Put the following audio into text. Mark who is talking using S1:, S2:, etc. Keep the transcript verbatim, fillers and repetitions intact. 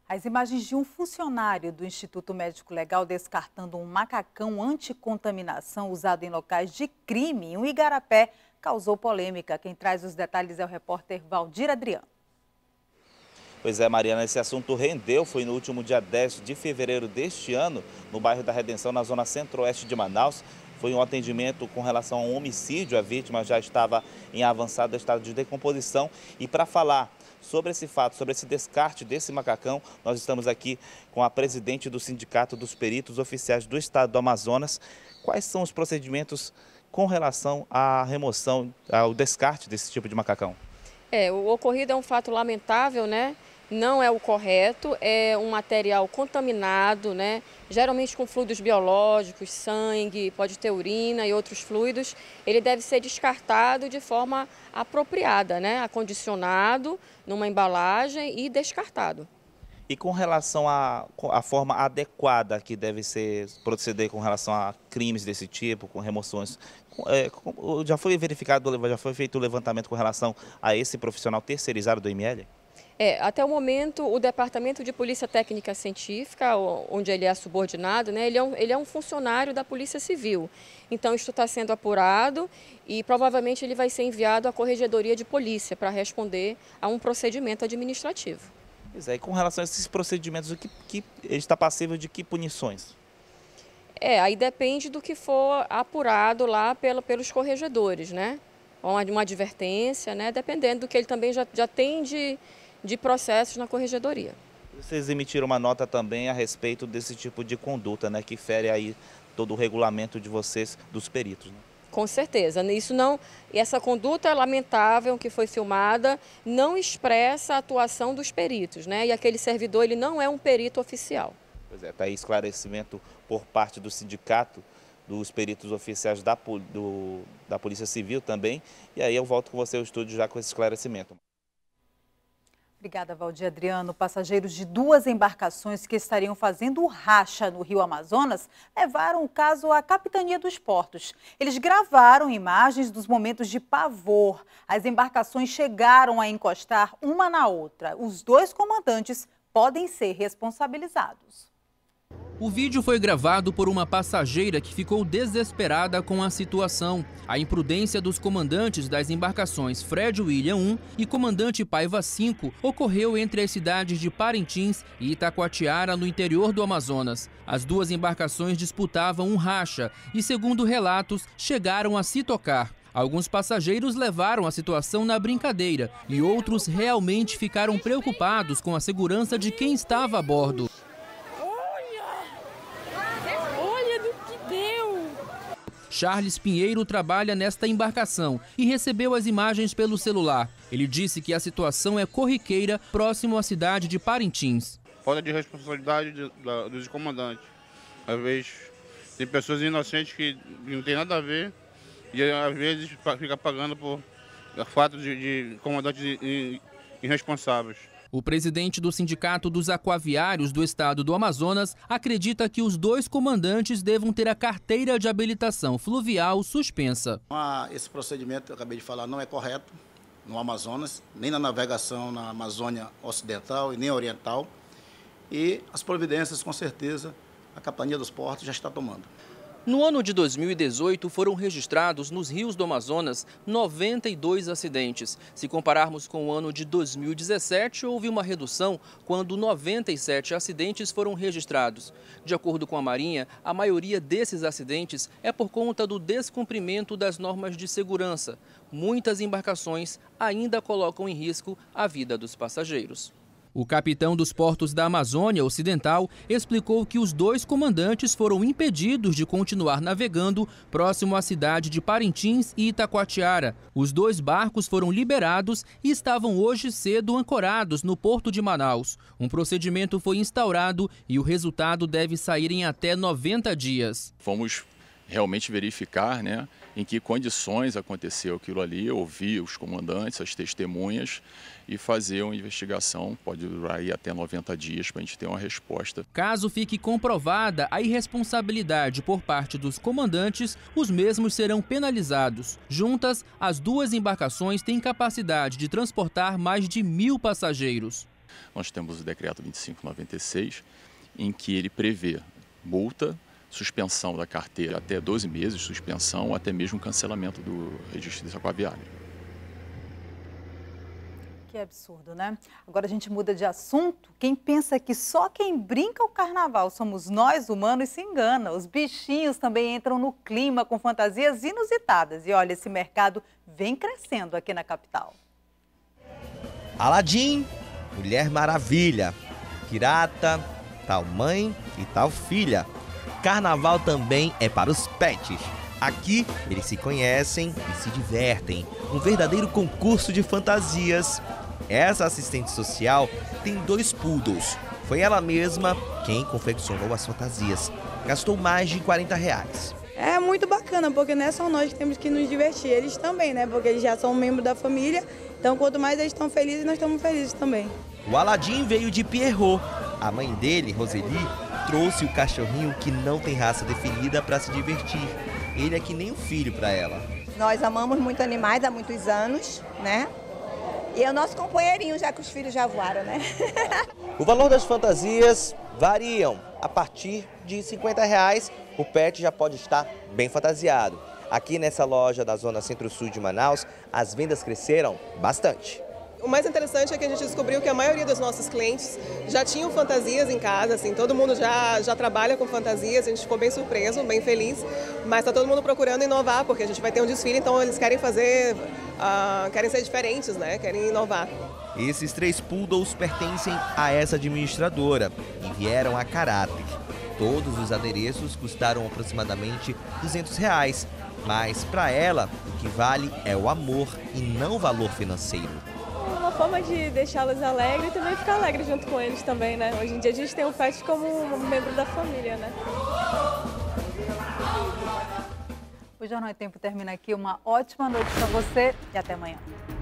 S1: As imagens de um funcionário do Instituto Médico Legal descartando um macacão anticontaminação usado em locais de crime em um igarapé causou polêmica. Quem traz os detalhes é o repórter Valdir Adriano.
S2: Pois é, Mariana, esse assunto rendeu, foi no último dia dez de fevereiro deste ano, no bairro da Redenção, na zona centro-oeste de Manaus. Foi um atendimento com relação a um homicídio, a vítima já estava em avançado estado de decomposição. E para falar sobre esse fato, sobre esse descarte desse macacão, nós estamos aqui com a presidente do Sindicato dos Peritos Oficiais do Estado do Amazonas. Quais são os procedimentos com relação à remoção, ao descarte desse tipo de macacão?
S3: É, o ocorrido é um fato lamentável, né? Não é o correto, é um material contaminado, né? Geralmente com fluidos biológicos, sangue, pode ter urina e outros fluidos. Ele deve ser descartado de forma apropriada, né? Acondicionado numa embalagem e descartado.
S2: E com relação à, à forma adequada que deve ser proceder com relação a crimes desse tipo, com remoções, é, já foi verificado, já foi feito o levantamento com relação a esse profissional terceirizado do I M L?
S3: É, até o momento, o Departamento de Polícia Técnica Científica, onde ele é subordinado, né, ele, é um, ele é um funcionário da Polícia Civil. Então, isso está sendo apurado e provavelmente ele vai ser enviado à Corregedoria de Polícia para responder a um procedimento administrativo.
S2: Pois é, e com relação a esses procedimentos, o que, que ele está passível de que punições?
S3: É, aí depende do que for apurado lá pelo, pelos corregedores, né? Uma, uma advertência, né? Dependendo do que ele também já, já tem de... de processos na corregedoria.
S2: Vocês emitiram uma nota também a respeito desse tipo de conduta, né, que fere aí todo o regulamento de vocês, dos peritos, né?
S3: Com certeza, isso não, essa conduta lamentável que foi filmada não expressa a atuação dos peritos, né? E aquele servidor, ele não é um perito oficial.
S2: Pois é, está aí esclarecimento por parte do sindicato dos peritos oficiais da, do, da Polícia Civil também, e aí eu volto com você ao estúdio já com esse esclarecimento.
S1: Obrigada, Valdir Adriano. Passageiros de duas embarcações que estariam fazendo racha no Rio Amazonas levaram o caso à Capitania dos Portos. Eles gravaram imagens dos momentos de pavor. As embarcações chegaram a encostar uma na outra. Os dois comandantes podem ser responsabilizados.
S4: O vídeo foi gravado por uma passageira que ficou desesperada com a situação. A imprudência dos comandantes das embarcações Fred William um e comandante Paiva cinco ocorreu entre as cidades de Parintins e Itacoatiara, no interior do Amazonas. As duas embarcações disputavam um racha e, segundo relatos, chegaram a se tocar. Alguns passageiros levaram a situação na brincadeira e outros realmente ficaram preocupados com a segurança de quem estava a bordo. Charles Pinheiro trabalha nesta embarcação e recebeu as imagens pelo celular. Ele disse que a situação é corriqueira próximo à cidade de Parintins.
S5: Falta de responsabilidade de, da, dos comandantes. Às vezes tem pessoas inocentes que não tem nada a ver e às vezes fica pagando por fato de, de comandantes irresponsáveis.
S4: O presidente do Sindicato dos Aquaviários do estado do Amazonas acredita que os dois comandantes devam ter a carteira de habilitação fluvial suspensa.
S6: Esse procedimento que eu acabei de falar não é correto no Amazonas, nem na navegação na Amazônia Ocidental e nem Oriental. E as providências, com certeza, a Capitania dos Portos já está tomando.
S4: No ano de dois mil e dezoito, foram registrados nos rios do Amazonas noventa e dois acidentes. Se compararmos com o ano de dois mil e dezessete, houve uma redução quando noventa e sete acidentes foram registrados. De acordo com a Marinha, a maioria desses acidentes é por conta do descumprimento das normas de segurança. Muitas embarcações ainda colocam em risco a vida dos passageiros. O capitão dos portos da Amazônia Ocidental explicou que os dois comandantes foram impedidos de continuar navegando próximo à cidade de Parintins e Itacoatiara. Os dois barcos foram liberados e estavam hoje cedo ancorados no porto de Manaus. Um procedimento foi instaurado e o resultado deve sair em até noventa dias.
S7: Fomos realmente verificar, né, em que condições aconteceu aquilo ali, ouvir os comandantes, as testemunhas e fazer uma investigação. Pode durar aí até noventa dias para a gente ter uma resposta.
S4: Caso fique comprovada a irresponsabilidade por parte dos comandantes, os mesmos serão penalizados. Juntas, as duas embarcações têm capacidade de transportar mais de mil passageiros.
S7: Nós temos o decreto vinte e cinco noventa e seis, em que ele prevê multa, suspensão da carteira até doze meses, suspensão ou até mesmo cancelamento do registro aquaviário.
S1: Que absurdo, né? Agora a gente muda de assunto. Quem pensa que só quem brinca o carnaval somos nós, humanos, se engana. Os bichinhos também entram no clima com fantasias inusitadas. E olha, esse mercado vem crescendo aqui na capital.
S8: Aladim, Mulher Maravilha, Pirata, tal mãe e tal filha. Carnaval também é para os pets. Aqui eles se conhecem e se divertem. Um verdadeiro concurso de fantasias. Essa assistente social tem dois poodles. Foi ela mesma quem confeccionou as fantasias. Gastou mais de quarenta reais.
S9: É muito bacana, porque não é só nós que temos que nos divertir, eles também, né? Porque eles já são membros da família, então quanto mais eles estão felizes, nós estamos felizes também.
S8: O Aladim veio de Pierrot. A mãe dele, Roseli, trouxe o cachorrinho que não tem raça definida para se divertir. Ele é que nem um filho para ela.
S10: Nós amamos muito animais há muitos anos, né? E é o nosso companheirinho, já que os filhos já voaram, né?
S8: O valor das fantasias variam. A partir de cinquenta reais, o pet já pode estar bem fantasiado. Aqui nessa loja da zona centro-sul de Manaus, as vendas cresceram bastante.
S11: O mais interessante é que a gente descobriu que a maioria dos nossos clientes já tinham fantasias em casa, assim, todo mundo já, já trabalha com fantasias, a gente ficou bem surpreso, bem feliz, mas está todo mundo procurando inovar, porque a gente vai ter um desfile, então eles querem fazer, uh, querem ser diferentes, né? Querem inovar.
S8: Esses três poodles pertencem a essa administradora e vieram a caráter. Todos os adereços custaram aproximadamente duzentos reais, mas para ela o que vale é o amor e não o valor financeiro.
S12: Uma forma de deixá-los alegres e também ficar alegre junto com eles também, né? Hoje em dia a gente tem o pet como um membro da família, né?
S1: O Jornal em Tempo termina aqui. Uma ótima noite para você e até amanhã.